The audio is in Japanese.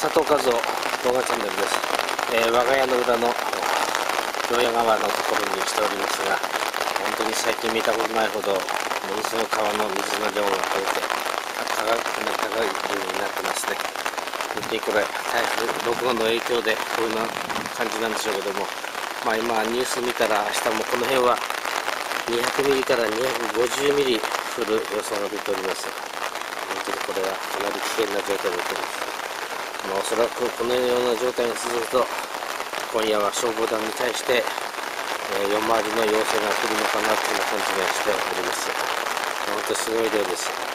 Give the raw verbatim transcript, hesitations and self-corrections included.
佐藤和夫動画チャンネルです。えー、我が家の裏の京谷川のところに来ておりますが、本当に最近見たことないほどものすごい川の水の量が増えて高い高い流になってますね。本当にこれ台風ろくごうの影響でこういう感じなんでしょうけども、まあ今ニュース見たら明日もこの辺はにひゃくミリからにひゃくごじゅうミリ降る予想が出ております。本当にこれはかなり危険な状態で出ています。まあ、おそらくこのような状態が続くと今夜は消防団に対して、えー、夜回りの要請が来るのかなというような感じがしております。本当にすごい量です。